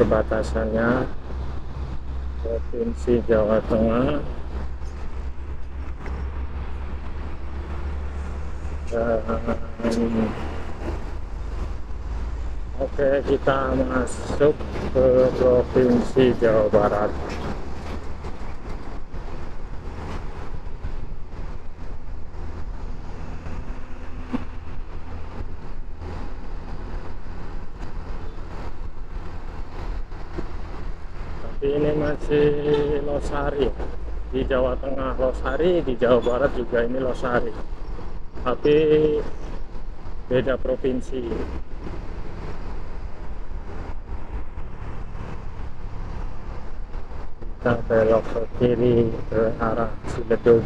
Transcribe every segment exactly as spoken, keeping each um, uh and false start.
perbatasannya Provinsi Jawa Tengah dan oke, kita masuk ke Provinsi Jawa Barat. Tapi ini masih Losari. Di Jawa Tengah Losari, di Jawa Barat juga ini Losari. Tapi beda provinsi. Kita belok ke kiri ke arah Ciledug.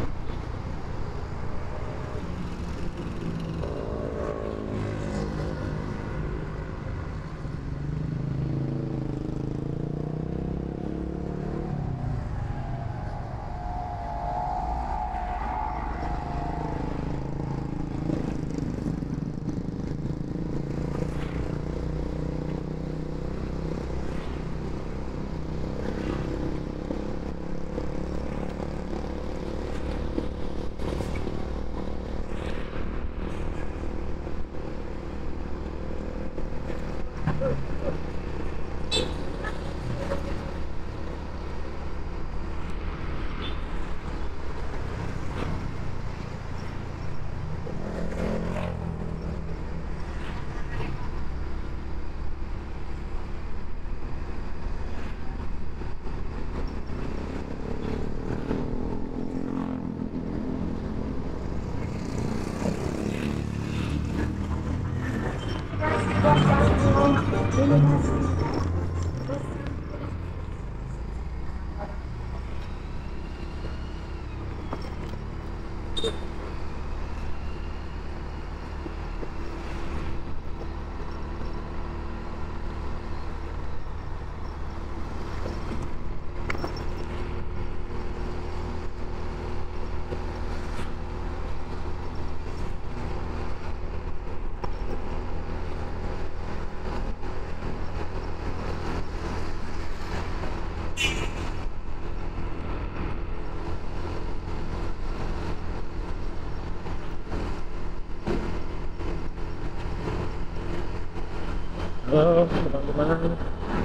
Halo teman-teman.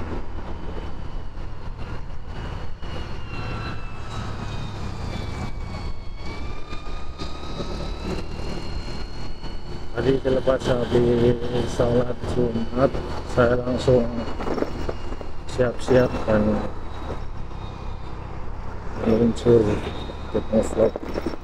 Tadi selepas habis sholat Jumat, saya langsung siap-siap dan meluncur untuk nge-vlog.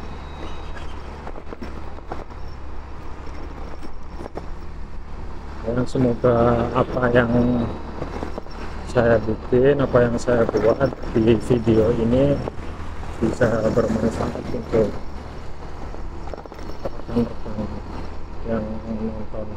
Dan semoga apa yang saya bikin, apa yang saya buat di video ini bisa bermanfaat untuk rekan-rekan yang nonton.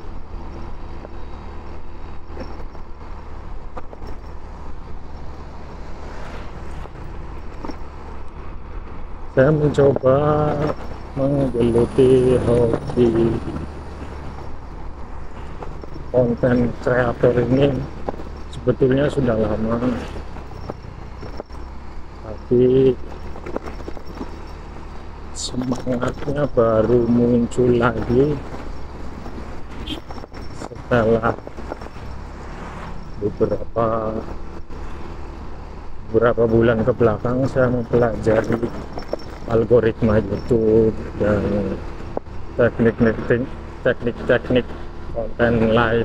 Saya mencoba menggeluti hobi konten kreator ini sebetulnya sudah lama, tapi semangatnya baru muncul lagi setelah beberapa beberapa bulan ke belakang saya mempelajari algoritma YouTube dan teknik-teknik teknik-teknik konten lain.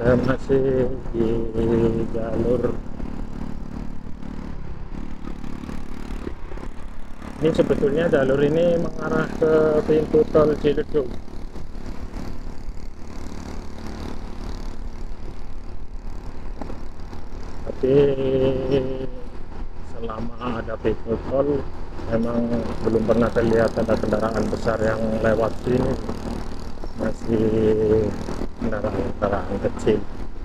Saya masih di jalur ini, sebetulnya jalur ini mengarah ke pintu tol Ciledug. Tapi selama ada pintu tol memang belum pernah terlihat ada kendaraan besar yang lewat sini, masih kendaraan-kendaraan kecil.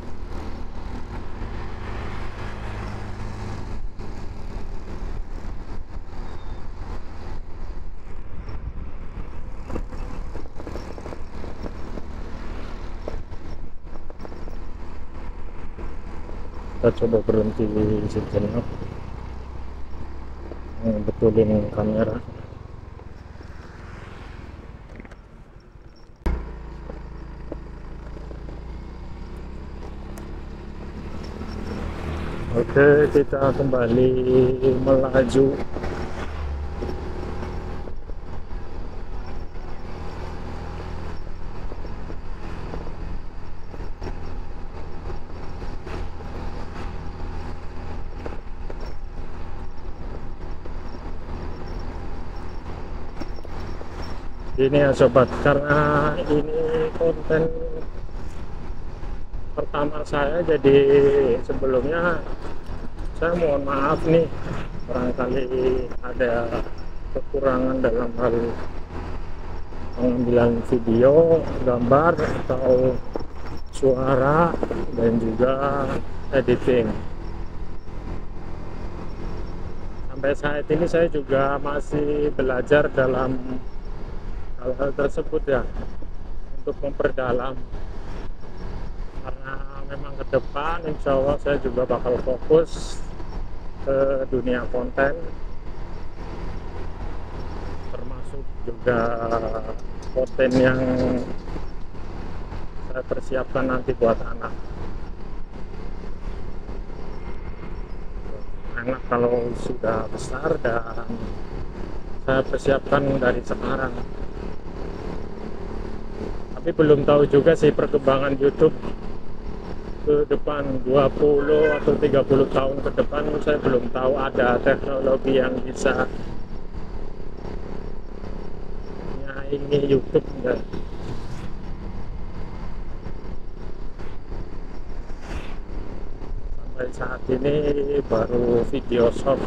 Kita coba berhenti sejenak, hmm, betulin kamera. Oke, kita kembali melaju. Ini ya sobat, karena ini konten pertama saya, jadi sebelumnya saya mohon maaf nih, barangkali ada kekurangan dalam hal pengambilan video, gambar, atau suara, dan juga editing. Sampai saat ini saya juga masih belajar dalam hal-hal tersebut ya, untuk memperdalam, karena memang ke depan insya Allah saya juga bakal fokus ke dunia konten, termasuk juga konten yang saya persiapkan nanti buat anak. Anak kalau sudah besar, dan saya persiapkan dari sekarang. Tapi belum tahu juga sih perkembangan YouTube ke depan, dua puluh atau tiga puluh tahun ke depan. Saya belum tahu ada teknologi yang bisa nyaingi YouTube enggak. Sampai saat ini baru video shop,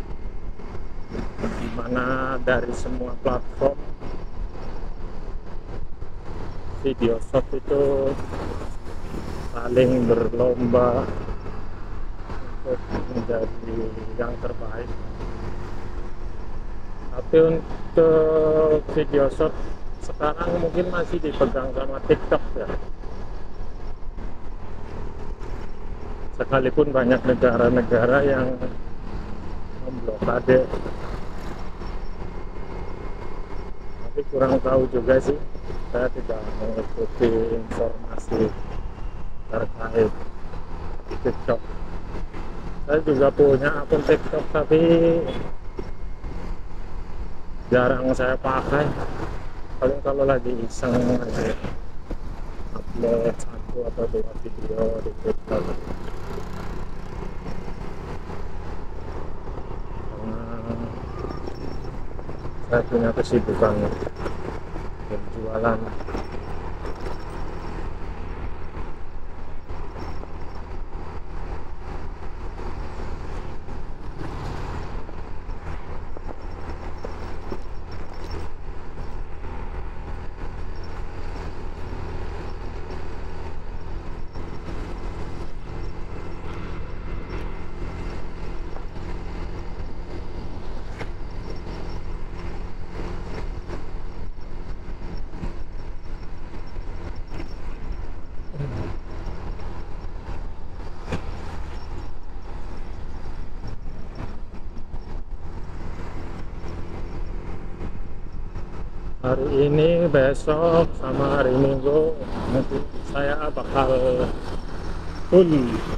dimana dari semua platform video shop itu saling berlomba untuk menjadi yang terbaik. Tapi untuk video shop sekarang mungkin masih dipegang sama TikTok ya, sekalipun banyak negara-negara yang memblokade. Tapi kurang tahu juga sih, saya tidak mengikuti informasi terkait TikTok. Saya juga punya akun TikTok, tapi jarang saya pakai. Paling kalau lagi iseng aja upload satu atau dua video di TikTok, karena saya punya kesibukan berjualan. Hari ini, besok, sama hari Minggu nanti saya bakal full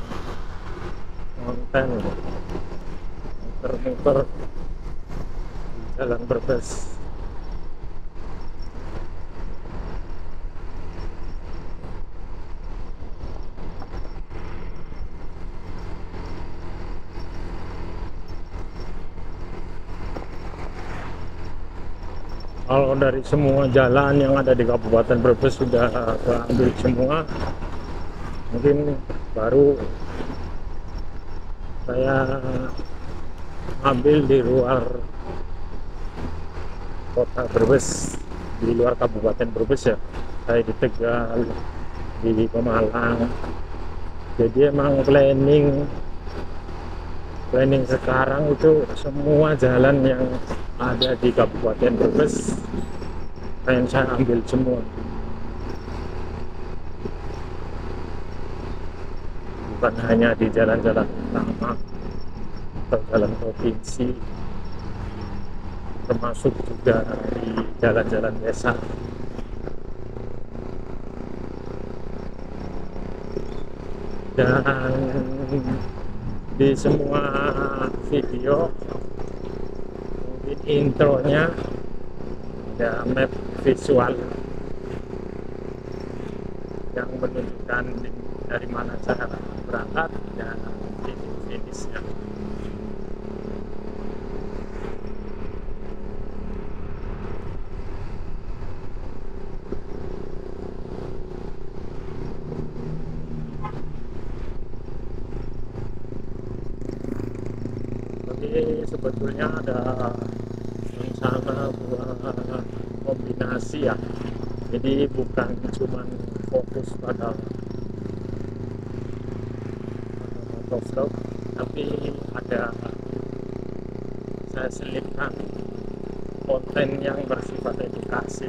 konten muter-muter di Jalan Brebes. Kalau dari semua jalan yang ada di Kabupaten Brebes sudah keambil semua, mungkin baru saya ambil di luar kota Brebes, di luar Kabupaten Brebes ya. Saya di Tegal, di Pemalang. Jadi emang planning planning sekarang itu semua jalan yang ada di Kabupaten Brebes pengen saya ambil semua, bukan hanya di jalan-jalan utama atau jalan provinsi, termasuk juga di jalan-jalan desa. Dan di semua video mungkin intronya ada map visual yang menunjukkan dari mana saya berangkat dan titik finishnya. Jadi sebetulnya ada rencana buat kombinasi ya, jadi bukan cuma fokus pada motovlog, tapi ada saya selipkan konten yang bersifat edukasi,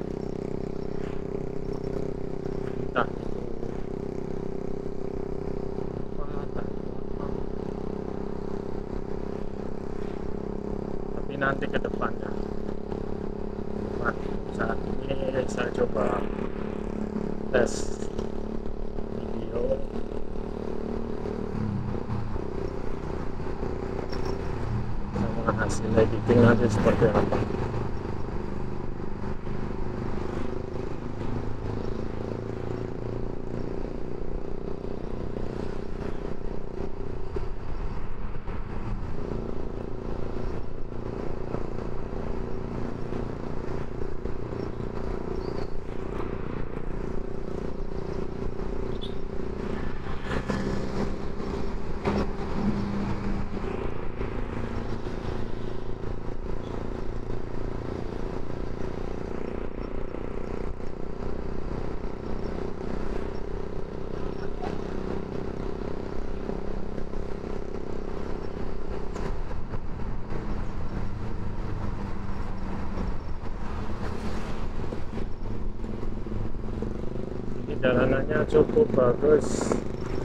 entah itu apa, entah itu apa. Tapi nanti ke depannya. Nah, saat ini saya coba tes video sama hasil editing nanti seperti apa. Jalanannya cukup bagus.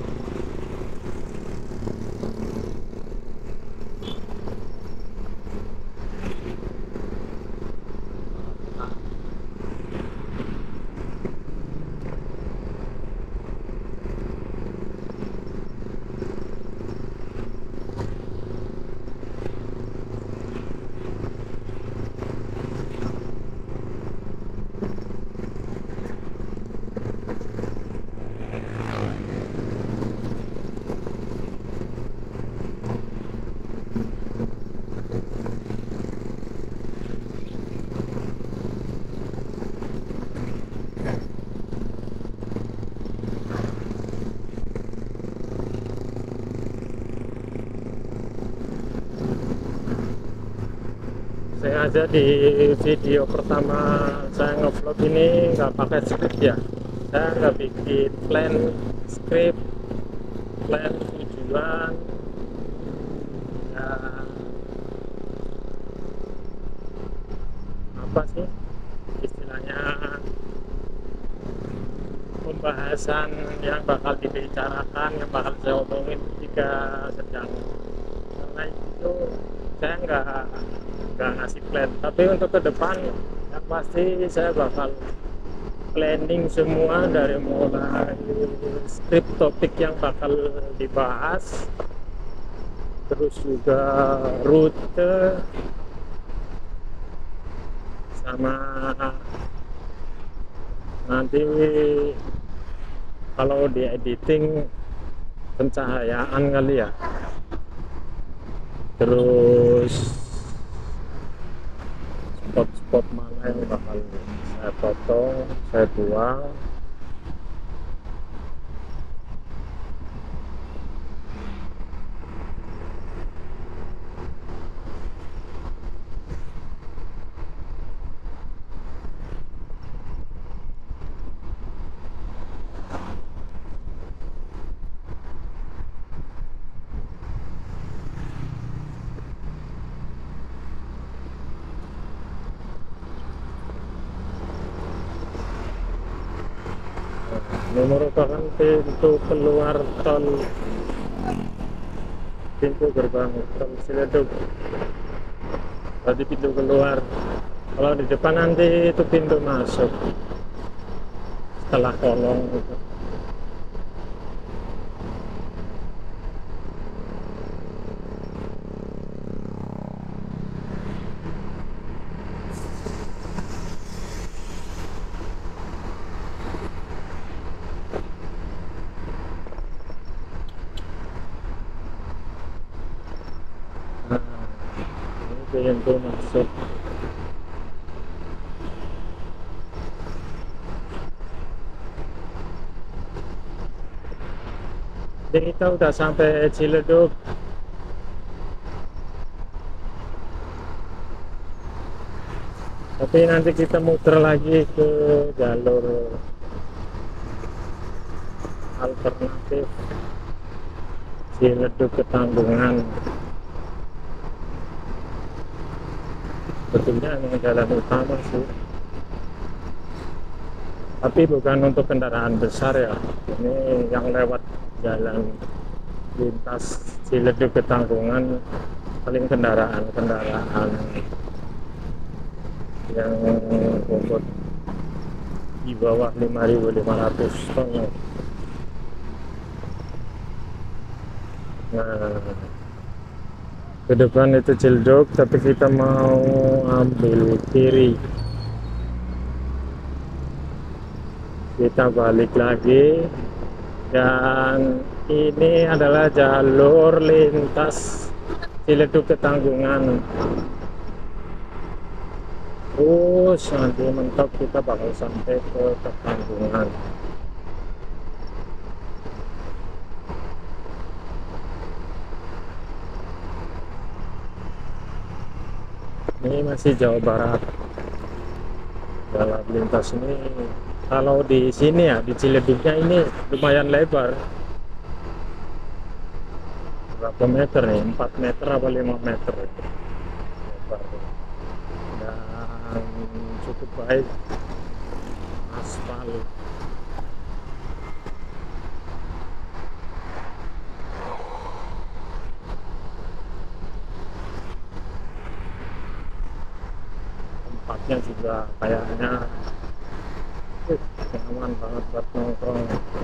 Saya aja di video pertama saya ngevlog ini nggak pakai script ya, saya nggak bikin plan script, plan tujuan ya, apa sih istilahnya, pembahasan yang bakal dibicarakan, yang bakal saya omongin ketika sedang live itu saya nggak nggak ngasih plan. Tapi untuk ke depan yang pasti saya bakal planning semua, dari mulai script topik yang bakal dibahas, terus juga rute, sama nanti kalau di editing pencahayaan kali ya, terus spot spot mana yang bakal saya potong, saya buang. Ini merupakan pintu keluar tol, pintu gerbang tol Ciledug. Tadi pintu keluar. Kalau di depan nanti itu pintu masuk setelah kolong itu. Nah, ini pintu masuk. Jadi kita udah sampai Ciledug. Tapi nanti kita muter lagi ke jalur alternatif Ciledug ke Tanggungan. Betulnya ini jalan utama sih, tapi bukan untuk kendaraan besar ya. Ini yang lewat jalan lintas Ciledug ke Tanggungan paling kendaraan-kendaraan yang bobot di bawah lima ribu lima ratus ton. Nah, ke depan itu Ciledug, tapi kita mau ambil kiri. Kita balik lagi, dan ini adalah jalur lintas Ciledug ke Tanggungan. Terus nanti mentok kita bakal sampai ke Tanggungan. Ini masih Jawa Barat. Jalan lintas ini, kalau di sini ya, di Ciledugnya ini lumayan lebar. Berapa meter nih? empat meter apa lima meter? Lebar. Dan cukup baik aspal. Tempatnya juga kayaknya uh, nyaman banget buat nongkrong.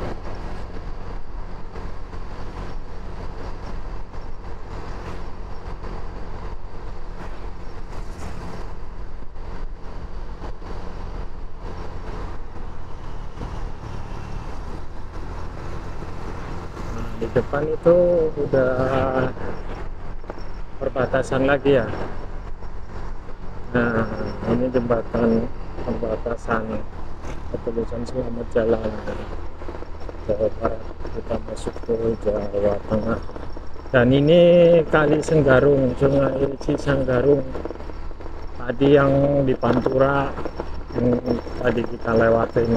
Nah, di depan itu udah perbatasan lagi ya. Nah, ini jembatan pembatasan ketulisan Selamat Jalan Jawa Barat, kita masuk ke Jawa Tengah. Dan ini Kali Senggarung, Sungai Cisanggarung. Tadi yang di Pantura yang tadi kita lewatin.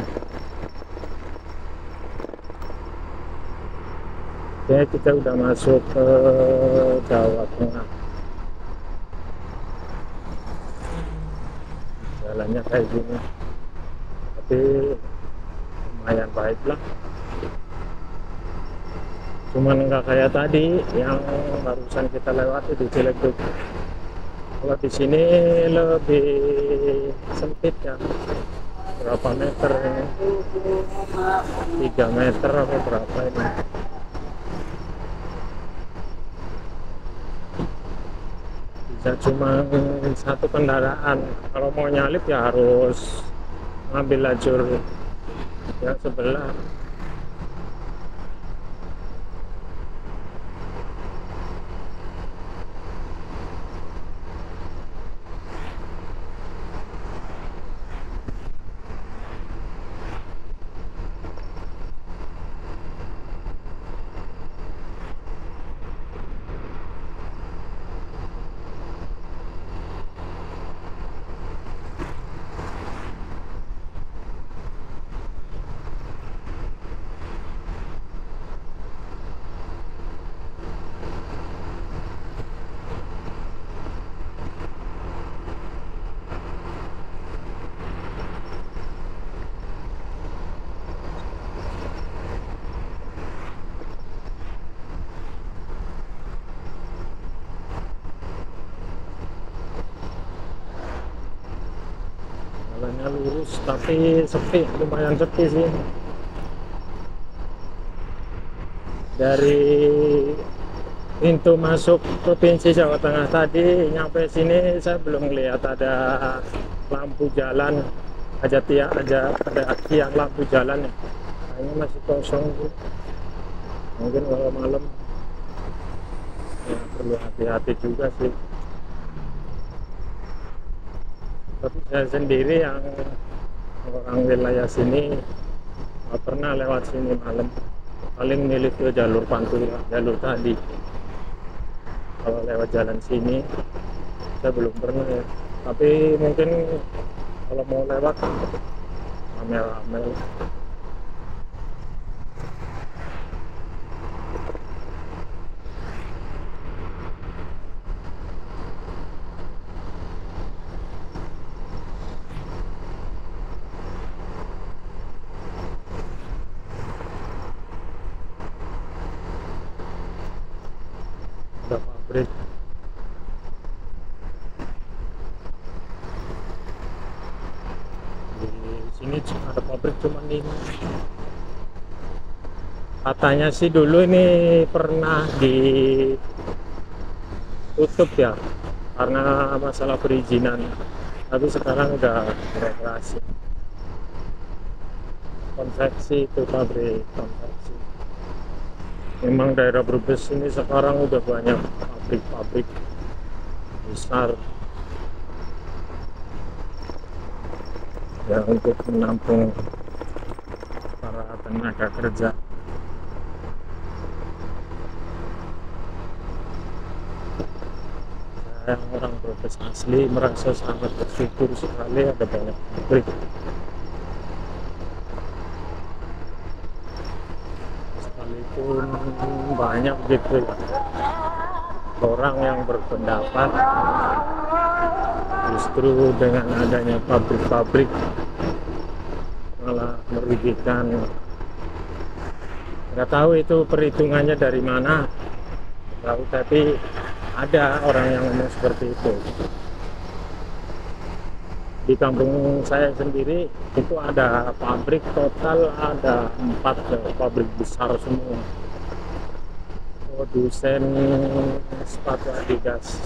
Oke, kita udah masuk ke Jawa Tengah. Jalannya kayak gini, tapi lumayan baik lah. Cuman nggak kayak tadi yang barusan kita lewati di Ciledug. Kalau di sini lebih sempit ya. Berapa meter ini? tiga meter apa berapa ini? Bisa cuma satu kendaraan. Kalau mau nyalip ya harus ngambil lajur yang sebelah. bagus, tapi sepi, lumayan sepi sih. Dari pintu masuk provinsi Jawa Tengah tadi nyampe sini saya belum lihat ada lampu jalan, aja tiang aja ada tiang lampu jalan ya. Kayaknya masih kosong sih. Mungkin kalau malam ya, perlu hati-hati juga sih. Tapi saya sendiri yang orang wilayah sini nggak pernah lewat sini malam, paling milih ke jalur Pantura, jalur tadi. Kalau lewat jalan sini saya belum pernah ya, tapi mungkin kalau mau lewat rame-rame. Ada pabrik. Di sini ada pabrik cuma lima. Katanya sih dulu ini pernah ditutup ya karena masalah perizinan, tapi sekarang udah beroperasi. Konveksi itu pabrik konveksi. Memang daerah Brebes ini sekarang udah banyak pabrik-pabrik besar ya untuk menampung para tenaga kerja. Saya orang Brebes asli merasa sangat bersyukur sekali ada banyak pabrik. Sekalipun banyak gitu ya orang yang berpendapat justru dengan adanya pabrik-pabrik malah merugikan. Nggak tahu itu perhitungannya dari mana, tahu, tapi ada orang yang ngomong seperti itu. Di kampung saya sendiri itu ada pabrik, total ada empat pabrik besar semua, produsen sepatu Adidas.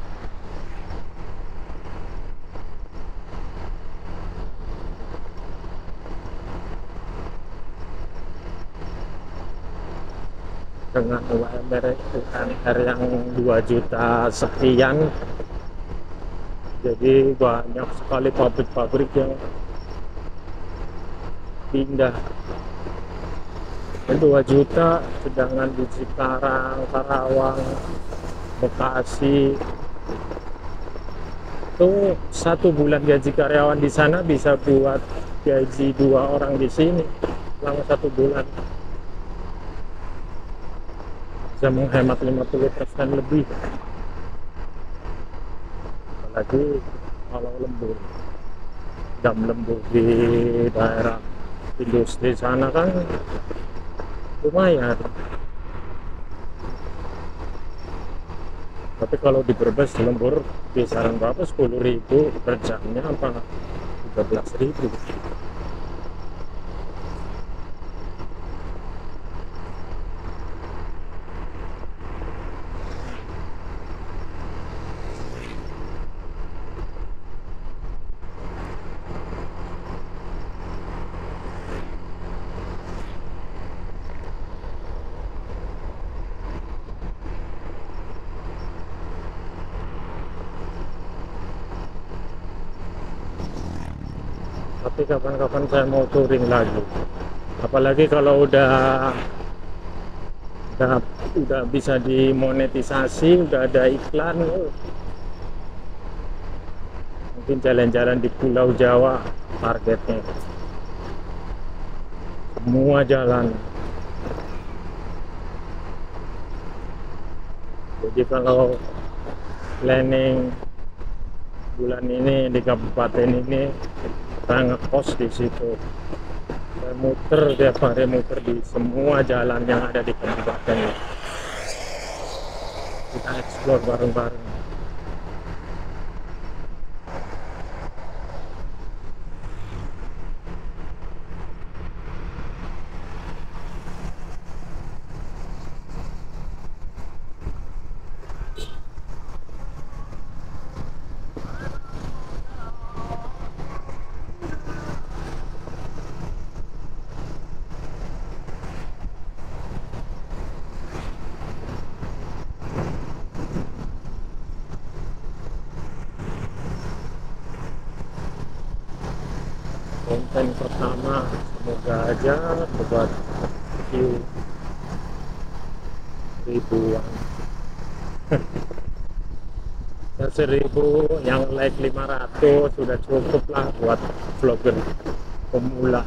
Dengan U M R U M R yang dua juta sekian, jadi banyak sekali pabrik-pabrik yang pindah. Dua juta, sedangkan di Cikarang, Karawang, Bekasi itu satu bulan gaji karyawan di sana bisa buat gaji dua orang di sini selama satu bulan. Bisa menghemat lima puluh persen lebih, apalagi kalau lembur, jam lembur di daerah industri sana kan lumayan. Tapi kalau di Brebes lembur kisaran berapa, sepuluh ribu per jamnya apa tiga belas ribu. Tapi kapan-kapan saya mau touring lagi, apalagi kalau udah udah udah bisa dimonetisasi, udah ada iklan. Mungkin jalan-jalan di Pulau Jawa targetnya, semua jalan. Jadi kalau planning bulan ini di kabupaten ini, saya ngekos di situ, saya muter tiap hari, muter di semua jalan yang ada di kabupaten. Kita explore bareng-bareng. konten pertama, semoga aja buat view ribuan. Ya, seribu, yang like lima ratus sudah cukup lah buat vlogger pemula,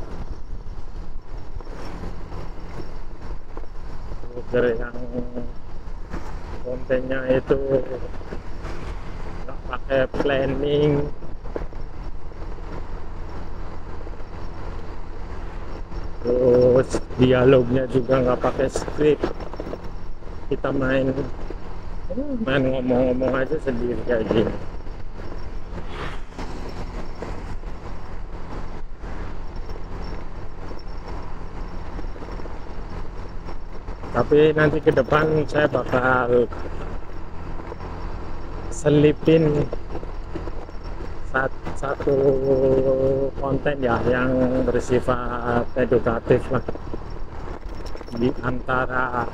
vlogger yang kontennya itu nggak pakai planning, terus dialognya juga nggak pakai skrip, kita main main ngomong-ngomong aja sendiri kayak gini. Tapi nanti ke depan saya bakal selipin satu konten ya yang bersifat edukatif lah di antara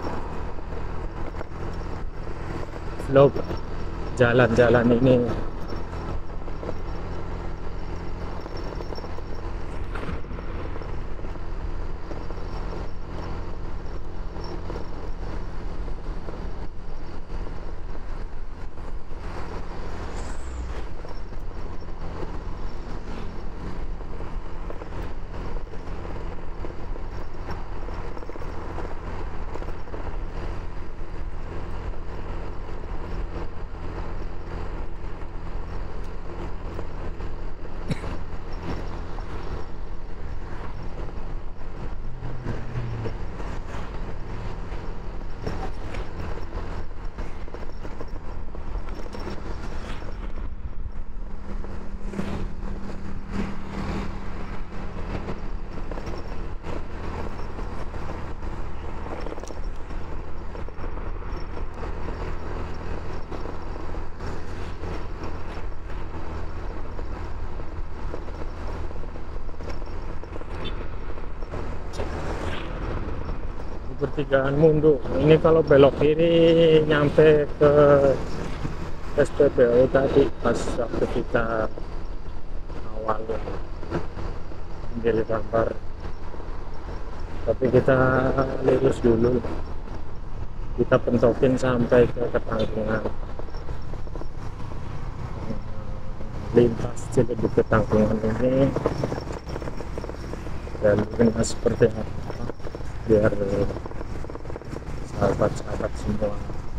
vlog jalan-jalan ini. Pertigaan Mundu ini, kalau belok kiri nyampe ke S P B U tadi pas waktu kita awal ambil gambar, tapi kita lurus dulu, kita pentokin sampai ke Ketanggungan, lintas Ciledug Ketanggungan ini jalurnya seperti apa biar sahabat-sahabat semua.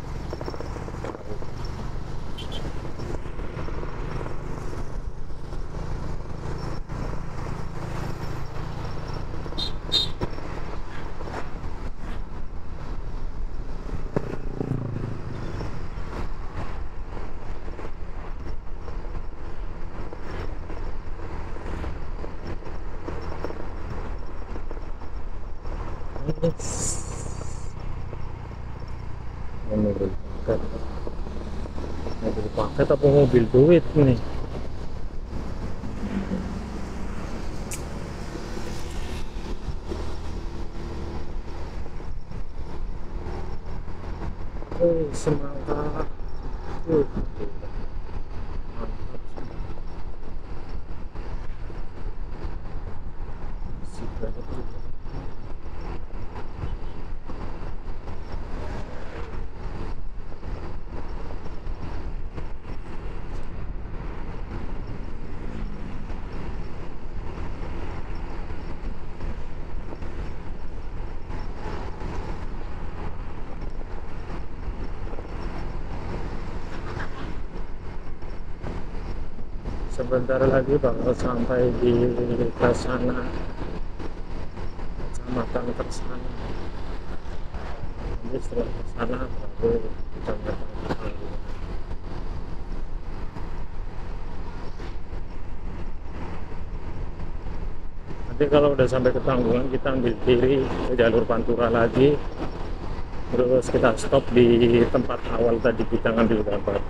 Mobil paket, mobil paket apa mobil duit nih? Oh, semangka. Uh, mantap sih. Banyak juga. Sebentar lagi bakal sampai di Tersana, kecamatan Tersana. Jadi setelah Tersana baru kecamatan Ketanggungan. Nanti kalau udah sampai Ketanggungan kita ambil kiri ke jalur Pantura lagi, terus kita stop di tempat awal tadi kita ngambil gambar.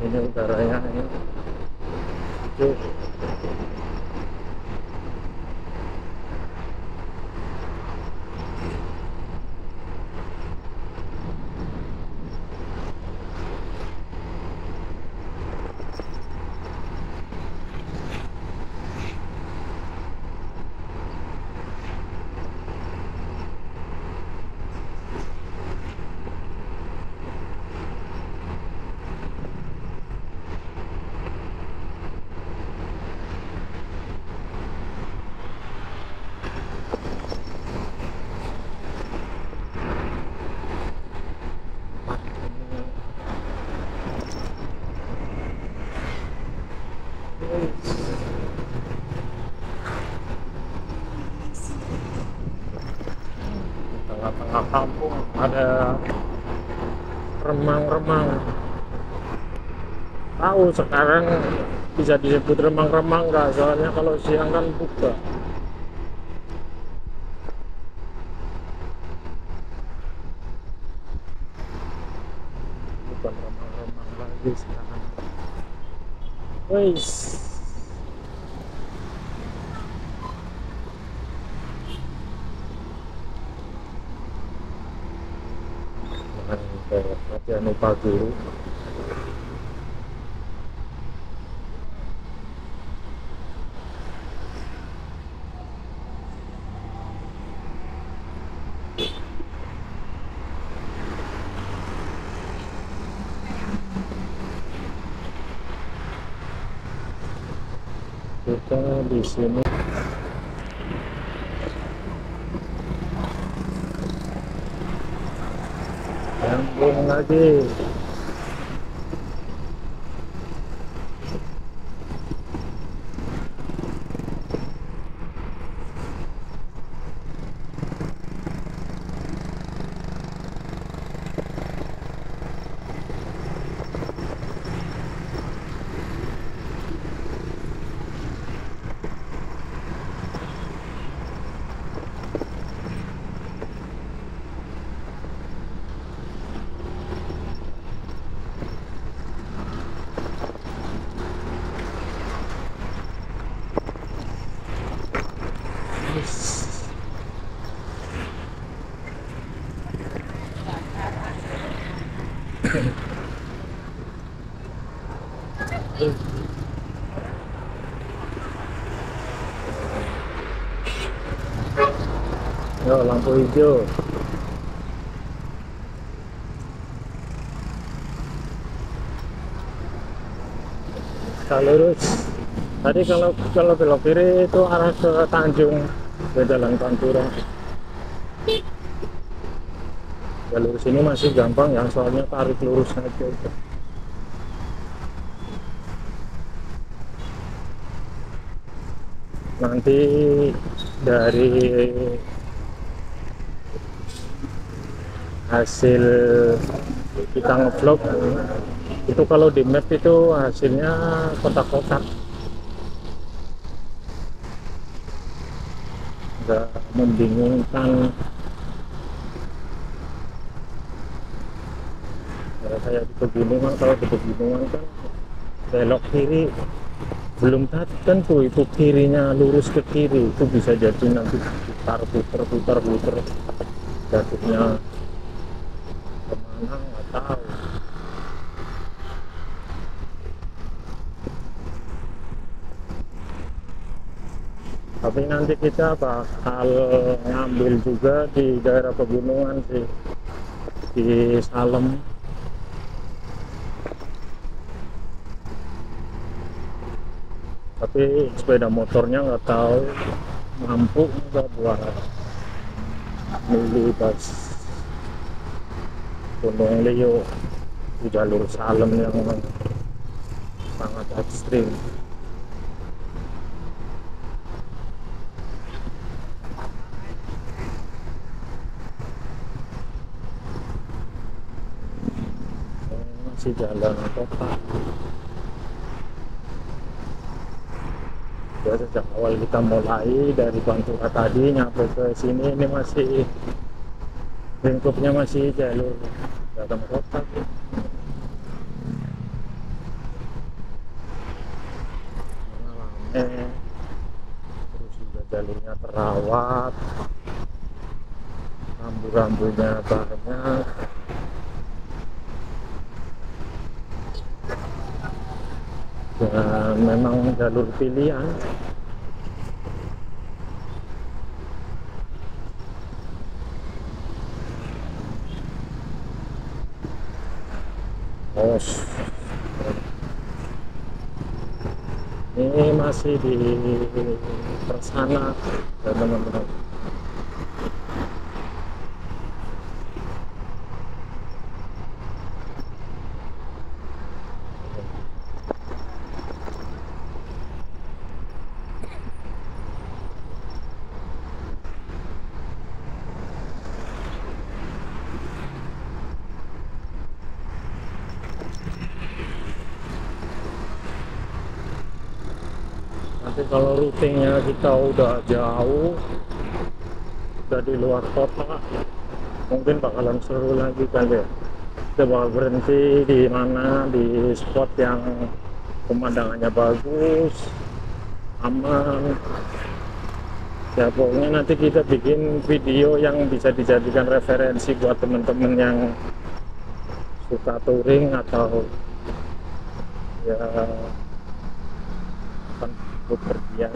ini udaranya ini sejuk. Tengah-tengah kampung ada remang-remang. Tahu sekarang bisa disebut remang-remang nggak? Soalnya kalau siang kan buka. Bukan remang-remang lagi sekarang. Wes. Latihan upah guru. Kita di sini nyambung lagi. Yo, lampu hijau. Kita lurus. Tadi kalau kalau belok kiri itu arah ke Tanjung, ke Jalan Pantura. Jalur sini masih gampang ya, soalnya tarik lurus aja. Nanti dari hasil kita ngevlog itu, kalau di map itu hasilnya kotak-kotak, nggak membingungkan. Ya, kayak di pegunungan, kalau di pegunungan kan belok kiri belum tentu itu kirinya lurus ke kiri, itu bisa jadi nanti putar putar putar putar jatuhnya kemana nggak tahu. Tapi nanti kita bakal ngambil juga di daerah pegunungan sih, di Salem. Tapi sepeda motornya nggak tahu mampu nggak buat milih pas Gunung Leo di jalur Salem yang sangat ekstrim. Masih jalan kota. Ya, sejak awal kita mulai dari Pantura tadi nyampe ke sini, ini masih lingkupnya masih jalur dalam kota. terus juga jalurnya terawat, rambu-rambunya banyak. Dan memang jalur pilihan. Oh, ini masih di Persana ya teman-teman. Nanti kalau routingnya kita udah jauh, udah di luar kota, mungkin bakalan seru lagi kali ya. Kita bakal berhenti di mana, di spot yang pemandangannya bagus, aman. Ya pokoknya nanti kita bikin video yang bisa dijadikan referensi buat teman-teman yang suka touring atau ya akan bepergian.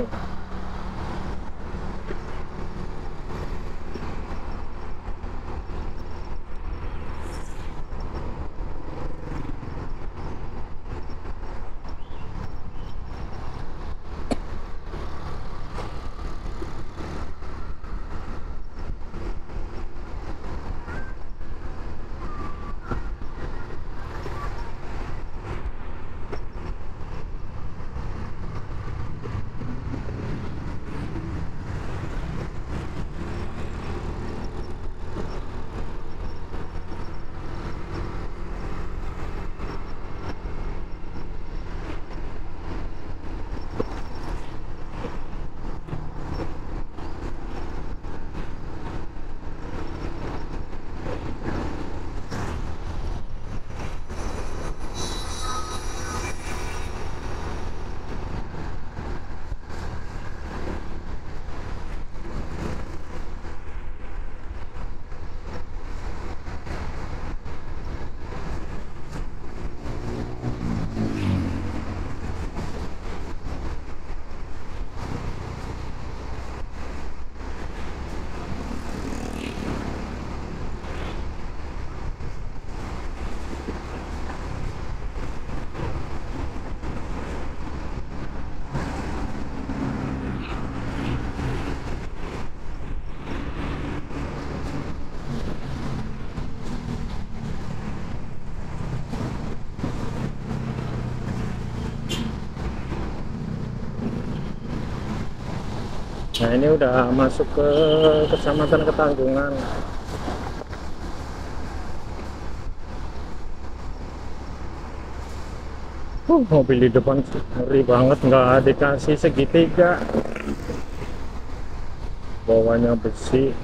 Nah ini udah masuk ke Kecamatan Ketanggungan. Uh, mobil di depan ngeri banget, nggak dikasih segitiga, bawahnya besi.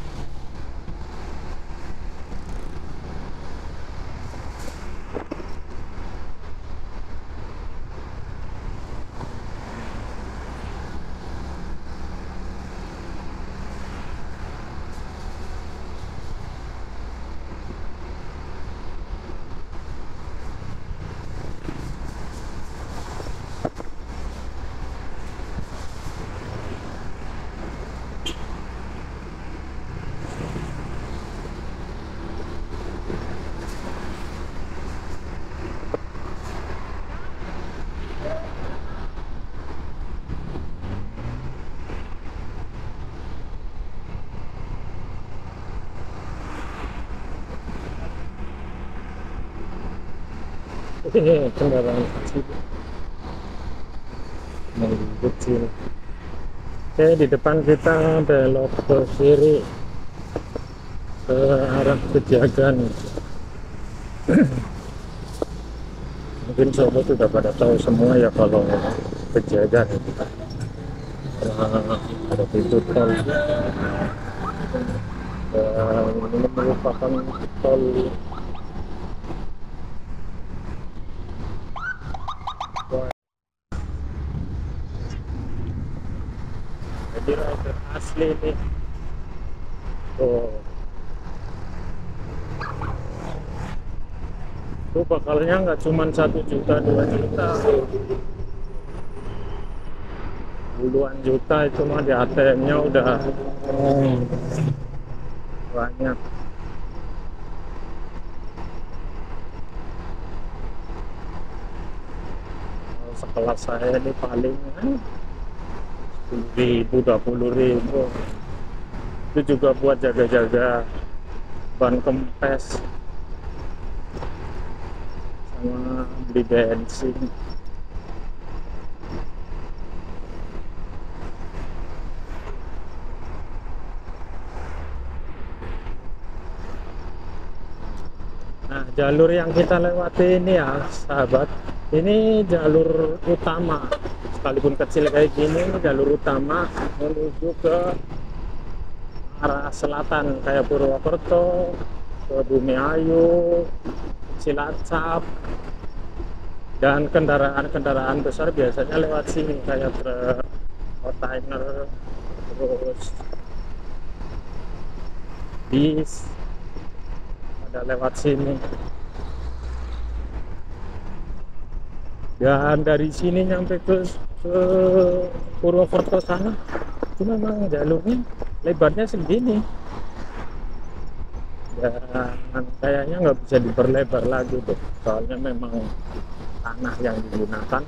Ini kendaraan kecil, mobil kecil. Oke, di depan kita belok ke kiri ke arah Pejagan. Mungkin sobat sudah pada tahu semua ya kalau Pejagan itu karena ada pintu tol, dan ini merupakan tol jadi rider asli nih. Tuh, tuh bakalnya nggak cuma satu juta dua juta, puluhan juta itu mah di A T M-nya udah banyak. Sekelas saya ini paling sepuluh ribu, dua puluh ribu. Itu juga buat jaga-jaga ban kempes sama beli bensin. Nah, jalur yang kita lewati ini ya sahabat, ini jalur utama, sekalipun kecil kayak gini, ini jalur utama menuju ke arah selatan kayak Purwokerto, ke Bumiayu, Cilacap, dan kendaraan-kendaraan besar biasanya lewat sini kayak truk, kontainer, terus bis ada lewat sini. Dan dari sini nyampe ke, ke Purwokerto sana itu memang jalurnya lebarnya segini, dan kayaknya nggak bisa diperlebar lagi tuh, soalnya memang tanah yang digunakan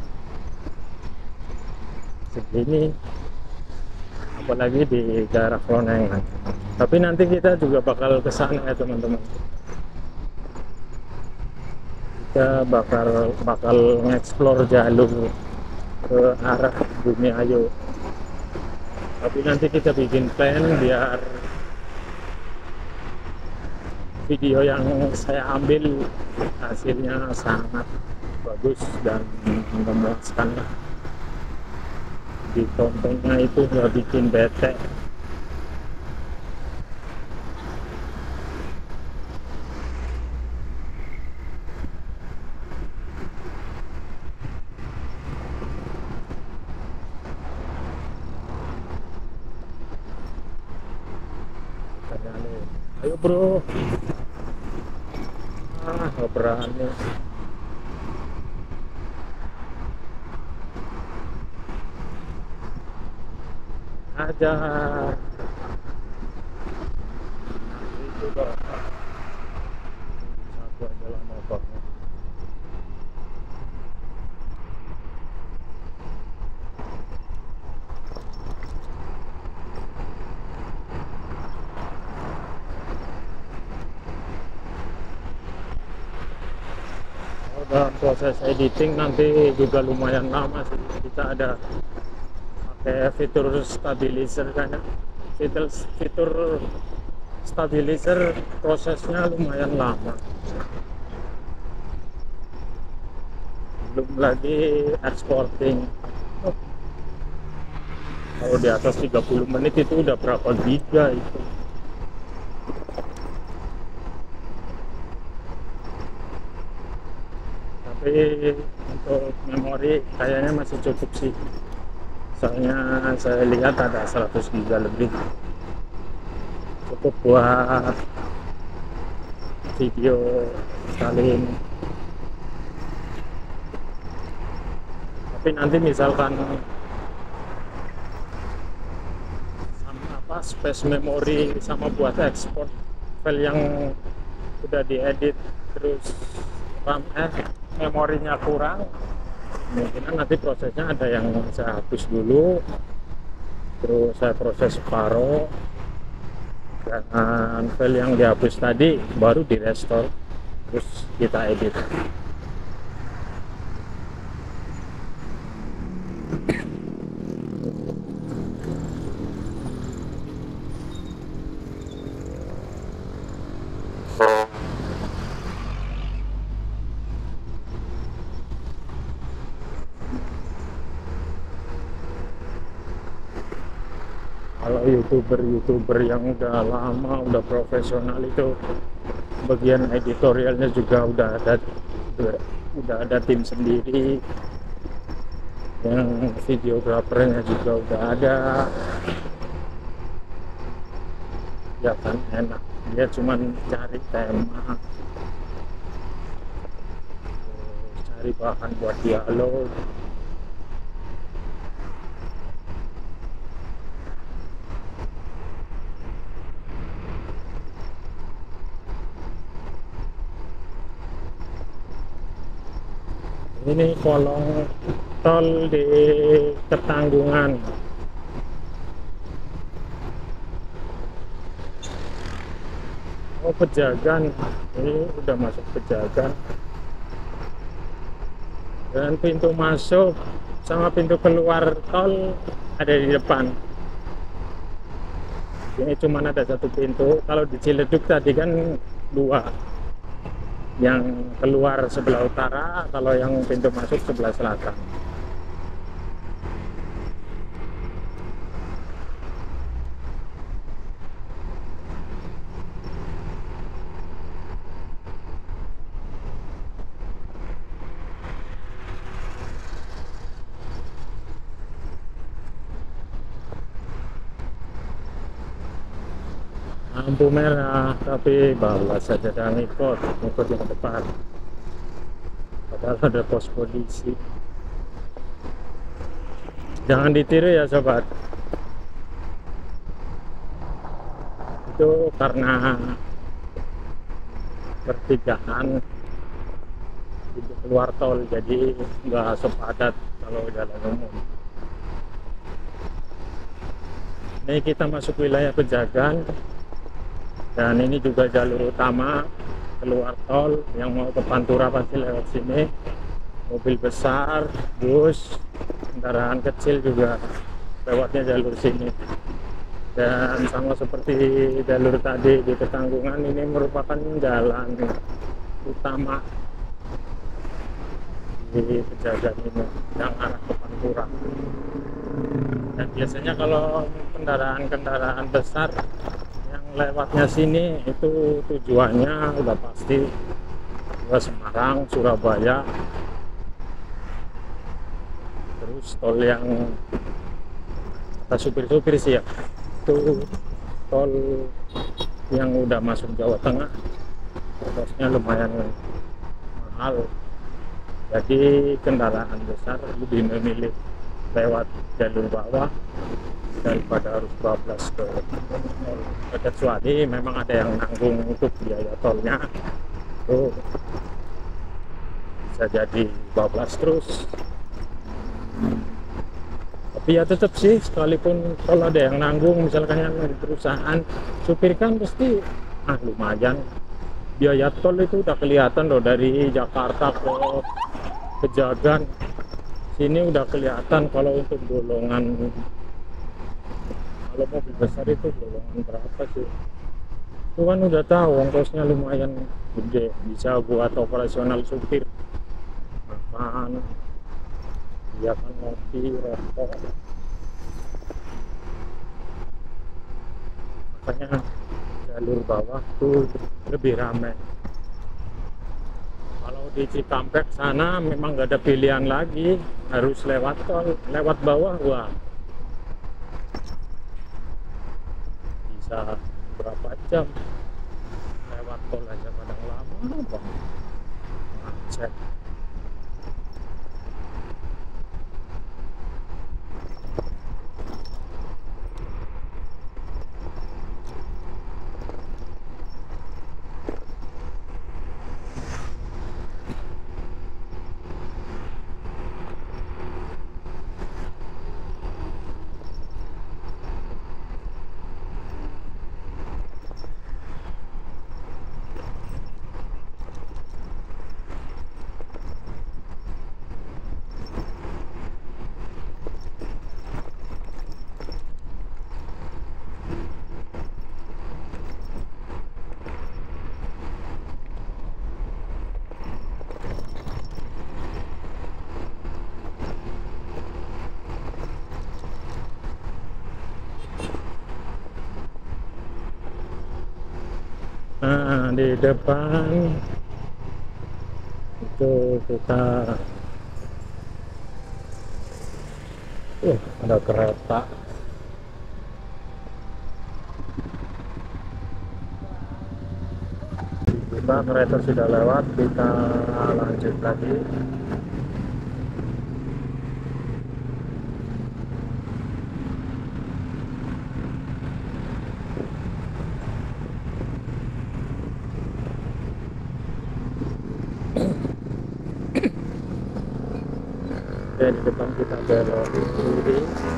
segini, apalagi di daerah Klonengan. Tapi nanti kita juga bakal ke sana ya teman-teman. Kita bakal bakal ngeksplor jalur ke arah Bumiayu. Tapi nanti kita bikin plan biar video yang saya ambil hasilnya sangat bagus dan memuaskan. Ditontonnya itu nggak bikin bete. Ayo bro, ah nggak berani. Ajar itu dong, satu aja lah motornya. Dalam proses editing nanti juga lumayan lama sih, kita ada pakai fitur stabilizer kan ya. fitur fitur stabilizer prosesnya lumayan lama, belum lagi exporting. Oh, kalau di atas tiga puluh menit itu udah berapa giga itu. Tapi untuk memori kayaknya masih cukup sih, soalnya saya lihat ada seratus giga lebih, cukup buat video kali ini. Tapi nanti misalkan sama apa space memory sama buat ekspor file yang udah diedit terus RAM eh memorinya kurang, mungkin nanti prosesnya ada yang saya hapus dulu, terus saya proses separuh, dan file yang dihapus tadi baru di restore terus kita edit. Kalau youtuber-youtuber yang udah lama, udah profesional itu bagian editorialnya juga udah ada udah, udah ada tim sendiri, yang videografernya juga udah ada ya kan, enak. Dia cuman cari tema, cari bahan buat dialog. Ini kolong tol di Ketanggungan. Oh, Pejagan. Ini udah masuk Pejagan. Dan pintu masuk sama pintu keluar tol ada di depan. Ini cuma ada satu pintu. Kalau di Ciledug tadi kan dua. Yang keluar sebelah utara, kalau yang pintu masuk sebelah selatan. Lampu merah, tapi bawa saja dan ikut ikut yang depan, padahal ada pos polisi. Jangan ditiru ya sobat, itu karena pertigaan pintu keluar tol, jadi nggak sepadat kalau jalan umum. Ini kita masuk wilayah Pejagan. Dan ini juga jalur utama keluar tol, yang mau ke Pantura pasti lewat sini. Mobil besar, bus, kendaraan kecil juga lewatnya jalur sini. Dan sama seperti jalur tadi di Ketanggungan, ini merupakan jalan utama di Pejagan ini yang arah ke Pantura. Dan biasanya kalau kendaraan-kendaraan besar lewatnya sini itu tujuannya udah pasti ke Semarang, Surabaya. Terus tol yang kata supir-supir sih ya, itu tol yang udah masuk Jawa Tengah, kosnya lumayan mahal. Jadi kendaraan besar lebih memilih lewat jalur bawah daripada harus bablas ke tol. Kecuali memang ada yang nanggung untuk biaya tolnya, itu bisa jadi bablas terus. Tapi ya tetap sih, sekalipun kalau ada yang nanggung, misalkan yang dari perusahaan, supir kan pasti ah lumayan. Biaya tol itu udah kelihatan loh, dari Jakarta ke Pejagan sini udah kelihatan. Kalau untuk golongan, kalau mobil besar itu golongan berapa sih, itu kan udah tahu ongkosnya lumayan gede, bisa buat operasional supir, makan, ya kan, ngopi, rokok. Makanya jalur bawah tuh lebih ramai. Kalau di Cikampek sana memang nggak ada pilihan lagi, harus lewat tol, lewat bawah. Wah, bisa berapa jam lewat tol aja, kadang lama banget macet. Nah, di depan itu kita Uh, ada kereta. Kita kereta sudah lewat, kita lanjut lagi. Oke, di depan kita belok kiri.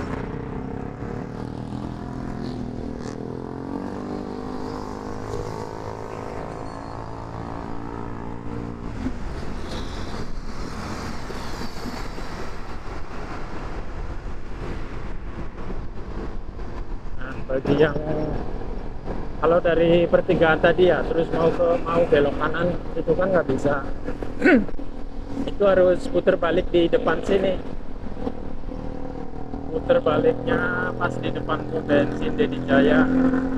Bagi yang kalau dari pertigaan tadi ya terus mau ke mau belok kanan itu kan nggak bisa. Itu harus putar balik di depan sini, putar baliknya pas di depan pom bensin Dedi Jaya.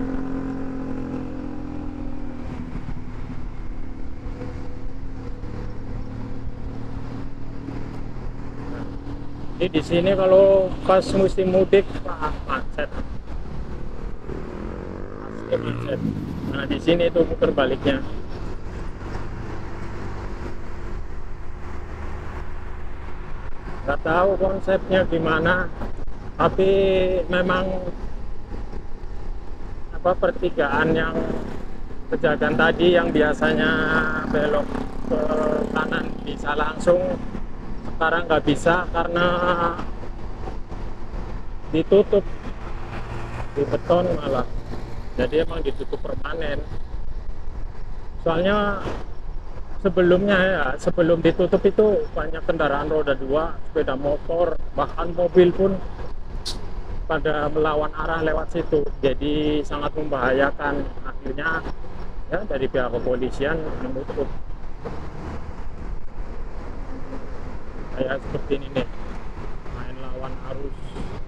Jadi di sini kalau pas musim mudik wah, macet. Macet. Nah di sini itu putar baliknya. Nggak tahu konsepnya gimana, tapi memang apa pertigaan yang pejagan tadi yang biasanya belok ke kanan bisa langsung, sekarang nggak bisa karena ditutup di beton malah. Jadi emang ditutup permanen. Soalnya sebelumnya ya, sebelum ditutup itu banyak kendaraan roda dua, sepeda motor, bahkan mobil pun pada melawan arah lewat situ. Jadi sangat membahayakan. Akhirnya ya dari pihak kepolisian menutup. Kayak seperti ini nih, main lawan arus.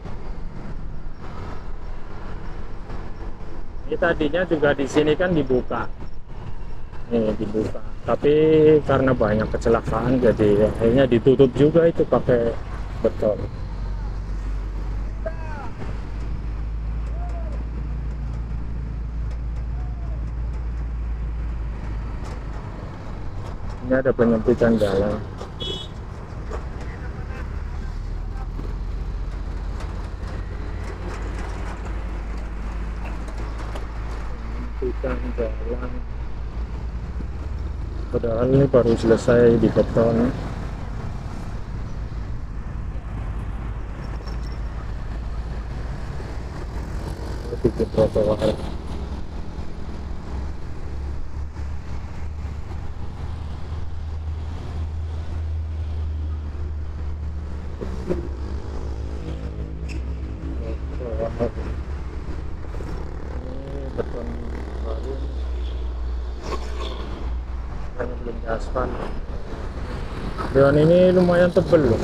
Ini tadinya juga di sini kan dibuka, nih dibuka. Tapi karena banyak kecelakaan, jadi akhirnya ditutup juga itu pakai beton. Ini ada penyempitan jalan. Penyempitan jalan. Padahal ini baru selesai di beton. Bikin trotoar. Ini beton baru, hanya belum diaspal. Dan ini lumayan tebel loh.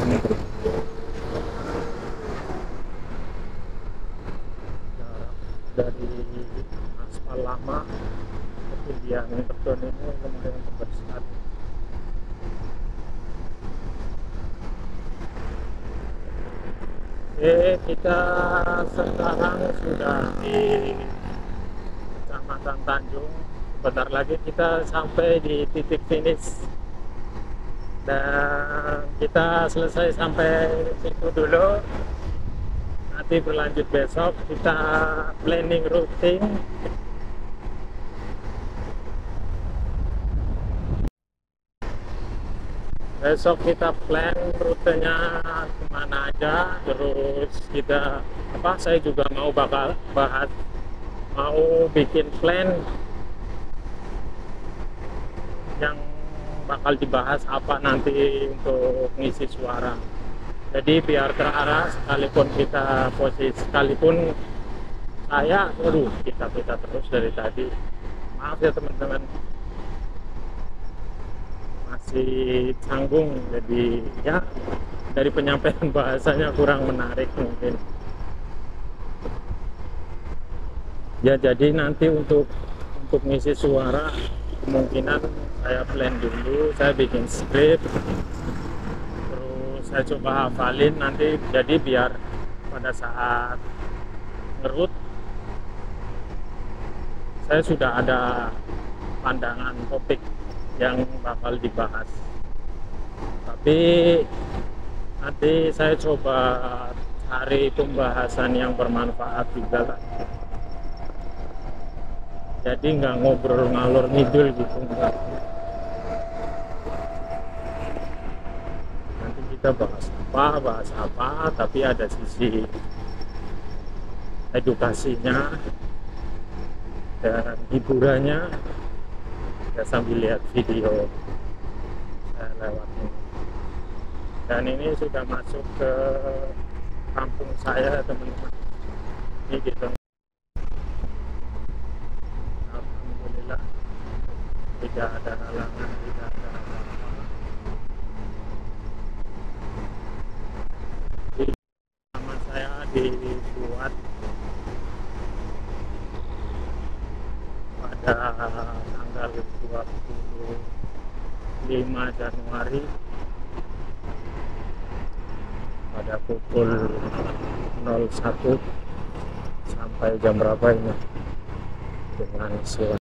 Dari aspal lama kemudian beton ini lumayan tebal sekali. Oke, kita sekarang sudah di Kecamatan Tanjung. Sebentar lagi kita sampai di titik finish dan kita selesai sampai situ dulu. Nanti berlanjut besok, kita planning routing. Besok kita plan rutenya kemana aja, terus kita apa saya juga mau bakal bahas, mau bikin plan yang bakal dibahas apa nanti untuk ngisi suara. Jadi biar terarah, sekalipun kita posisi, sekalipun saya, aduh kita kita terus dari tadi. Maaf ya teman-teman, masih canggung, jadi ya dari penyampaian bahasanya kurang menarik mungkin. Ya jadi nanti untuk untuk ngisi suara kemungkinan saya plan dulu, saya bikin script, terus saya coba hafalin nanti, jadi biar pada saat ngerut saya sudah ada pandangan topik yang bakal dibahas, tapi nanti saya coba cari pembahasan yang bermanfaat juga lah, jadi nggak ngobrol ngalor ngidul gitu, enggak. Nanti kita bahas apa bahas apa tapi ada sisi edukasinya dan hiburannya ya, sambil lihat video saya lewat ini. Dan ini sudah masuk ke kampung saya teman-teman, ini gitu. Alhamdulillah tidak ada halangan, tidak ada apa-apa. Di nama saya dibuat pada tanggal dua puluh lima Januari pada pukul nol satu sampai jam berapa ini dengan suara